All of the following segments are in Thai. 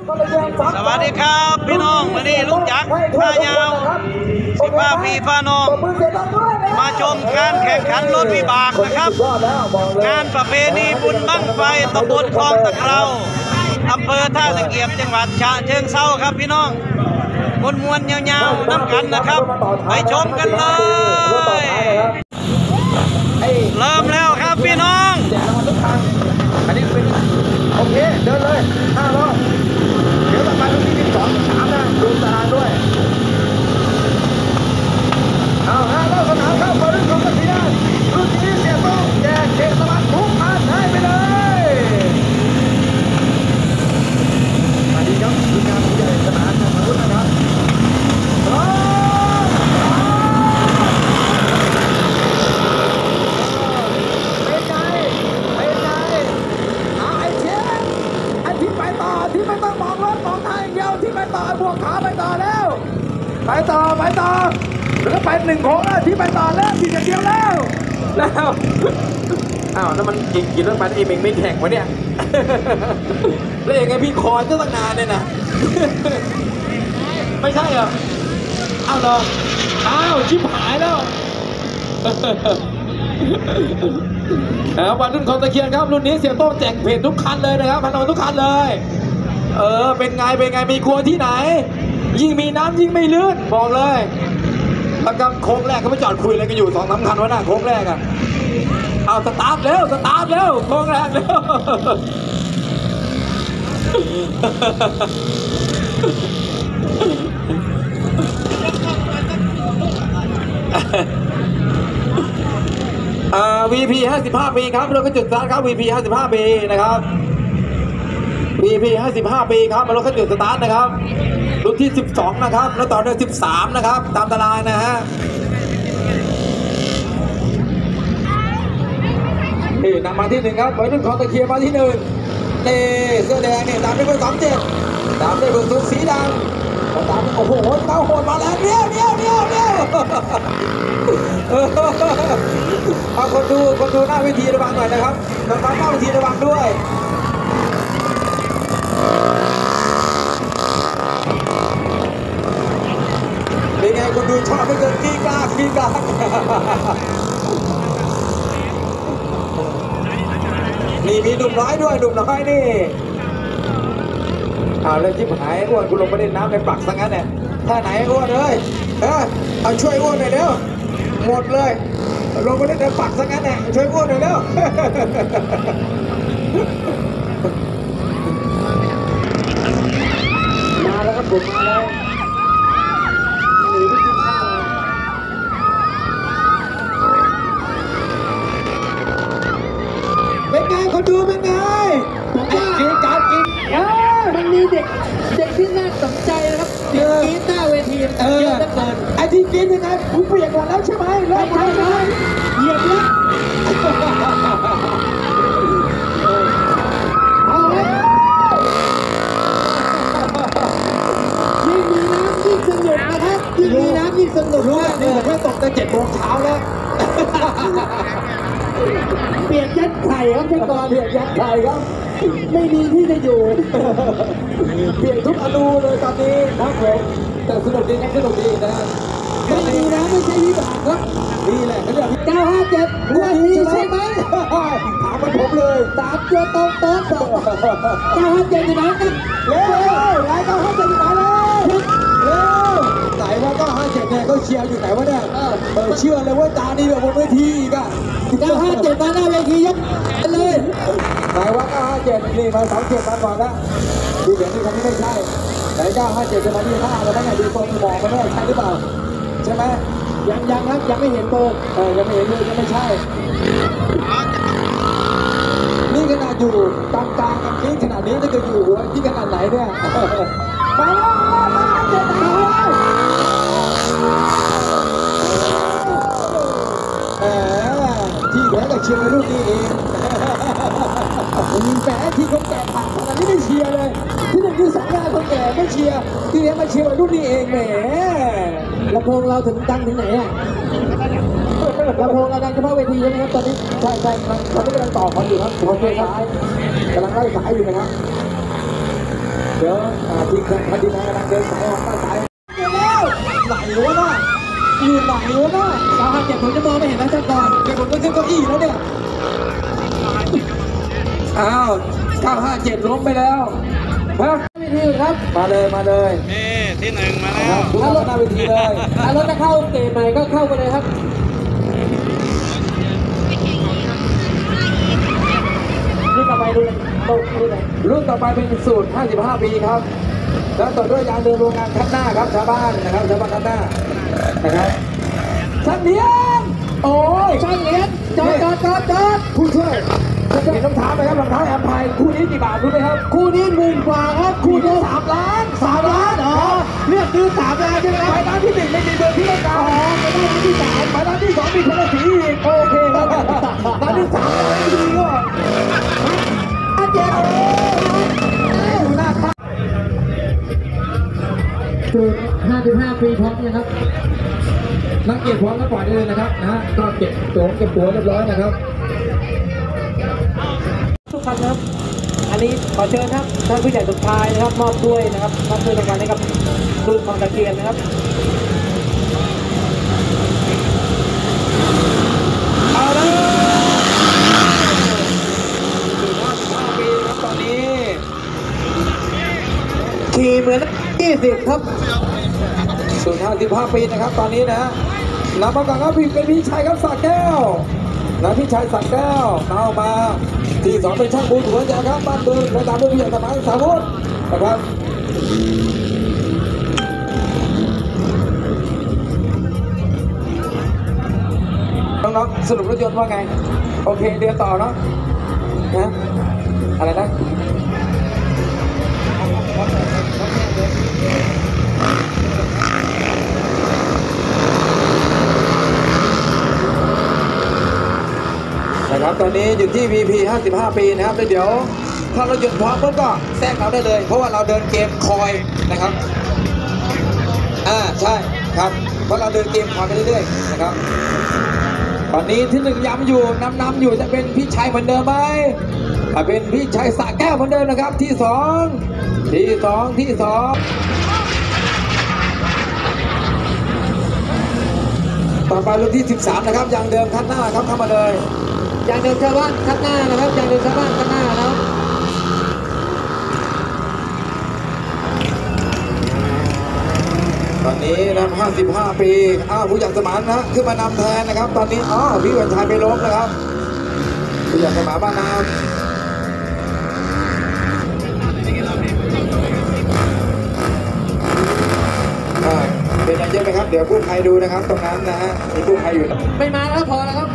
สวัสดีครับพี่น้องวันนี้ลุงจักรพายาว15 ปีพาน้องมาชมการแข่งขันรถวิบากนะครับงานประเพณีบุญบั้งไฟตำบลคลองตะเกราอำเภอท่าตะเกียบจังหวัดฉะเชิงเทราครับพี่น้องมวนๆยาวๆน้ำกันนะครับไปชมกันเลยเริ่มแล้วครับพี่น้องอันนี้เป็นโอเคเดินเลย5 รอบเดี๋ยวต่อไปรุ่นที่12 3นะดูตารางด้วยเอา5 รอบสนามเข้ามารุ่นของกติการุ่นนี้เสียต้องแจกเขตสมัครทุกพันให้ไปเลยสวัสดีครับทีมงานผู้ใหญ่สนามของรุ่นนะครับที่ไม่ต้องมองรถมองทางอย่างเดียวที่ไปต่อบวกขาไปต่อแล้วไปต่อแล้วไป1 โค้งแล้วที่ไปต่อแล้วที่เดียวแล้วอ้าวนั่นมันกินรถไปเองไม่แข่งวะเนี่ยแล้วยังไงพี่คอจะตั้งนานเนี่ยนะไม่ใช่เหรออ้าวเหรออ้าวชิบหายแล้ววันรุ่นของตะเคียนครับรุ่นนี้เสียโต้แจกเพจทุกคันเลยนะครับพันธุ์ทุกคันเลยเป็นไงมีครัวที่ไหนยิ่งมีน้ำยิ่งไม่ลื่นบอกเลยแล้วก็โค้งแรกก็ไม่จอดคุยอะไรกันอยู่2-3 คันวะน่ะโค้งแรกอ่ะเอาสตาร์ทเร็วโค้งแรกเร็วVP 55 ปีครับเราก็จุดสตาร์ทครับ VP 55 ปีนะครับ VP 55 ปีครับเราก็จุดสตาร์ทนะครับรุ่นที่12นะครับแล้วต่อด้วย13นะครับตามตารางนะฮะนี่นำมาที่1ครับวัยรุ่นของตะเคียนมาที่1นี่เสื้อแดงนี่ตามด้วยเบอร์27ตามด้วยเบอร์0สีดำตามโอ้โหเต้าโหดมาแล้วเดี๋ยวเอาคนดูหน้าเวทีระวังหน่อยนะครับหน้าเวทีระวังด้วยเป็นไงคนดูชอบไม่เกินกีกานี่มีหนุ่มน้อยด้วยหนุ่มน้อยนี่แล้วชิบหายอ้วนกูลงไปเล่นน้ำในปักซะงั้นเนี่ยท่าไหนอ้วนเลยเอาช่วยอ้วนหน่อยเร็วหมดเลยลงไปเล่นในปักซะงั้นเนี่ยช่วยอ้วนหน่อยเร็วมาแล้วครับผมมาแล้วหนีไปกินข้าวเป็นไงคนดูเป็นไงกินการกินมันมีเด็กที่น่าสนใจนะครับเด็กกีตาร์เวทีเยอะเหลือเกินไอ้ที่กินยังไงผมเปลี่ยนหมดแล้วใช่ไหมเลิกใช่ไหมเหยียบแล้วเอาเลยยิ่งมีน้ำยิ่งสนุกนะครับยิ่งมีน้ำยิ่งสนุกรู้นี่ผมไม่ตกแต่7 โมงเช้าแล้วเปลี่ยนยัดไข่ครับช่ก่อนเปลี่ยนยัดไข่ครับไม่มีที่จะอยู่เปลี่ยนทุกอนูเลยตอนนี้ครับผมแต่สนุกดีนะไม่ดีนะไม่ใช่วิบากครับนี่แหละเขาเรียก 957วันนี้ใช่ไหมถามมาผมเลย 3 ตัวโต๊ะ957อยู่ไหนกันเร็วไหน957อยู่ไหนเร็วไหนว่า957เนี่ยเขาเชียร์อยู่ไหนวะเนี่ยเชื่อเลยว่าตาดีแบบบนเวทีอีกอ่ะ 957มาหน้าเวทียกเลยไหนว่า957นี่มา27มาก่อนแล้วดูอย่างที่คันนี้ไม่ใช่ไหน957จะมาที่5แล้วไงดูตรงมองมาด้วยใช่หรือเปล่าใช่ไหมยังครับยังไม่เห็นโตยังไม่เห็นเลยยังไม่ใช่นี่ขนาดอยู่กลางกับนี้ขนาดนี้ถ้าเกิดอยู่หัวที่ขนาดไหนเนี่ยมาแล้วที่แย่กับเชียร์ในรุ่นนี้เองแฝงที่คนแก่ผ่านขนาดนี้ไม่เชียร์เลยที่1 ที่ 2คนแก่ไม่เชียร์ที่นี้มาเชียร์รุ่นนี้เองแหมลำโพงเราถึงดังถึงไหนอ่ะลำโพงเราดังเฉพาะเวทีใช่ไหมครับตอนนี้ใช่ตอนนี้กำลังต่อกันอยู่ครับหัวเท้ายกำลังไล่สายอยู่นะครับเดี๋ยวทีมงานพันธีนากำลังเดินสายออกมาสายแล้วไหลวะน่ะอยู่ไหลวะน่ะ 957ผมจะมองไม่เห็นนะช่างก่อนเดี๋ยวผมต้องขึ้นเก้าอี้แล้วเนี่ยอ้าว957ล้มไปแล้วฮะเวทีครับมาเลยมาเลยนี่ที่หนึ่งมาแล้วทุกคนหน้าเวทีเลยถ้ารถจะเข้าเกมใหม่ก็เข้าไปเลยครับนี่ต่อไปดูตรงนี้เลยรุ่นต่อไปเป็นสูตร 55 ปีครับ แล้วต่อด้วยยางเดินโรงงานคัดหน้าครับชาวบ้านนะครับชาวบ้านคัดหน้านะครับช่างเลี้ยงโอ้ยช่างเหรียญจอดผู้ช่วยมีรองเท้าไหมครับรองเท้าแอมไพร์คู่นี้กี่บาทรู้ไหมครับคู่นี้10,000 กว่าครับคู่นี้3 ล้าน 3 ล้านเหรอเลือกซื้อ3 ล้านใช่ไหมครับไปร้านที่ 1ไม่มีเบอร์ที่ต้องการไปร้านที่ 3ไปร้านที่ 2มีคนละสีอีกโอเคครับร้านที่3ไม่ดีก็เจ๊อยู่หน้าตาคือ55 ปีพร้อมยังครับนักเกียรติพร้อมแล้วปล่อยได้เลยนะครับนะฮะก็เก็บตัวเรียบร้อยนะครับทุกท่านครับ อันนี้ขอเชิญครับท่านผู้ใหญ่สุดท้ายนะครับมอบด้วยนะครับมอบด้วยรางวัลให้กับรุ่นของตะเกียนนะครับเอาเลย45 ปีครับตอนนี้ขี่เหมือน20ครับสูตร55 ปีนะครับตอนนี้นะนำมาก่อนครับพี่เป็นพี่ชัยครับสักแก้วนะพี่ชัยสักแก้วเอามาที่ 2เป็นช่างบูนหัวใจครับบ้านเบิร์นและตามด้วยพี่ใหญ่สมัยสาวุธนะครับน้องๆสรุปรถยนต์ว่าไงโอเคเดือนต่อเนาะนะอะไรนะนะครับตอนนี้อยู่ที่ VP 55 ปีนะครับแล้วเดี๋ยวถ้ารถยนต์พร้อมปุ๊บก็แทรกเราได้เลยเพราะว่าเราเดินเกมคอยนะครับใช่ครับเพราะเราเดินเกมคอยไปเรื่อยๆนะครับตอนนี้ที่ 1ย้ำอยู่นำอยู่จะเป็นพี่ชัยเหมือนเดิมไหมเป็นพี่ชัยสระแก้วเหมือนเดิมนะครับที่ 2ต่อไปรุ่นที่ 13นะครับยางเดิมคัดหน้าครับเข้ามาเลยอย่างเดินชาวบ้านข้างหน้านะครับอย่างเดินชาวบ้านข้างหน้าแล้วตอนนี้นะ55 ปีผู้ใหญ่สมานนะขึ้นมานำแทนนะครับ ตอนนี้พี่วันชัยไปล้มนะครับผู้ใหญ่สมานบ้านน้ำเป็นอะไรเยอะไหมครับเดี๋ยวกู้ภัยดูนะครับตรงนั้นนะฮะมีกู้ภัยอยู่ไม่มาแล้วพอแล้วครับ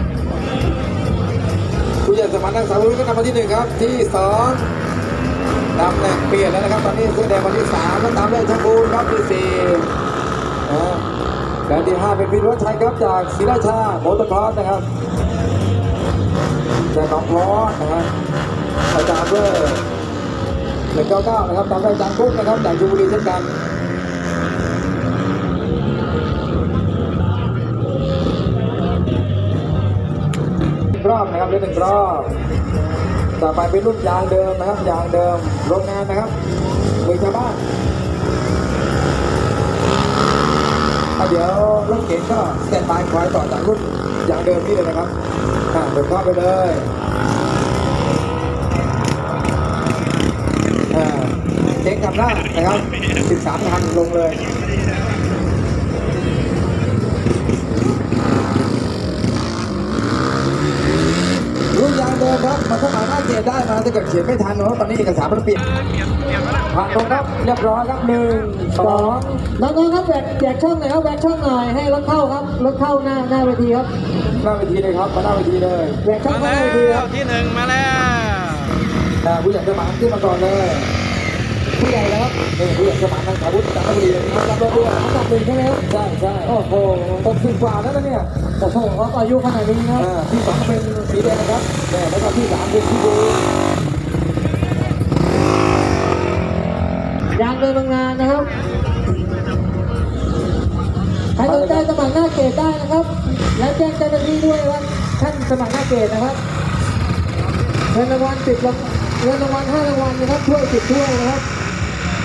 ผู้ใหญ่สมานนักสาวรุ่นก็นำมาที่ 1ครับที่ 2นำแหน่งเปลี่ยนแล้วนะครับตอนนี้เสื้อแดงมาที่ 3แล้วตามด้วยช่างบูนครับที่ 4และที่ 5เป็นพิรวัชชัยครับจากศรีราชาโมอเตอร์คลอสนะครับจากหนองล้อนะครับอาจารย์เบอร์199นะครับตามด้วยอาจารย์กุ๊กนะครับจากชลบุรีเช่นกันรอบนะครับเล่น1 รอบต่อไปเป็นรุ่นยางเดิมนะครับยางเดิมโรงงานนะครับมือชาวบ้านเดี๋ยวรถเก๋งก็สแตนบายคอยต่อจากรุ่นยางเดิมนี่เลยนะครับเดินเข้าไปเลยเก๋งขับหน้านะครับ13 คันลงเลยรุ่นยางเดิมครับมาสมัครหน้าเกียรได้มาถ้าเกิดเขียนไม่ทันเพราะตอนนี้เอกสารมันเปลี่ยนผ่านตรงครับเรียบร้อยครับ1 2 น้องๆครับแจกช่องหน่อยครับแจกช่องหน่อยให้รถเข้าครับรถเข้าหน้าเวทีครับหน้าเวทีเลยครับมาหน้าเวทีเลยแจกช่องมาหน้าแล้เวทีคว รับที่ 1มาแล้วผู้ใหญ่สมานขึ้นมาก่อนเลยผู้ใหญ่แล้วครับผู้ใหญ่สมานทางสาวุธจากชลบุรีเลยนี่รับรถด้วยอันดับ 1ใช่ไหมครับใช่โอ้โห60 กว่าแล้วนะเนี่ยโอ้โหเขาอายุขนาดนี้ครับที่ 2เป็นสีแดงนะครับแล้วก็ที่ 3เป็นที่บูยางเดินโรงงานนะครับใครสนใจสมัครหน้าเกตได้นะครับ และแจ้งเจ้าหน้าที่ด้วยว่าท่านสมัครหน้าเกตนะครับเงินรางวัล5 รางวัลนะครับถ้วย10 ถ้วยนะครับ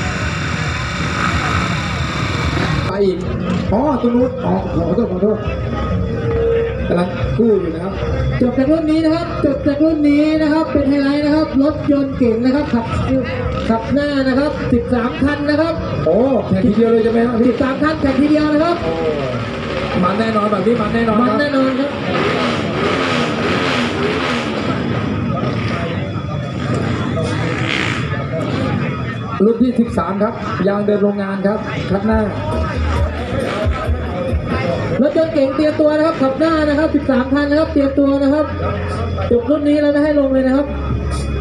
อีกอ๋อตัวนู้นอ๋อขอโทษกำลังกู้อยู่นะครับจบจากรุ่นนี้นะครับจบจากรุ่นนี้นะครับเป็นไฮไลท์นะครับรถยนต์เก่งนะครับขับหน้านะครับ13คันนะครับโอ้แข่งทีเดียวเลยใช่ไหมครับพี่ 13คันแข่งทีเดียวนะครับมันแน่นอนแบบนี้มันแน่นอนมันครับแน่นอนครับรุ่นที่13ครับยางเดิมโรงงานครับคัดหน้ารถยนต์เก่งเตรียมตัวนะครับขับหน้านะครับ13คันนะครับเตรียมตัวนะครับจบรุ่นนี้แล้วนะให้ลงเลยนะครับ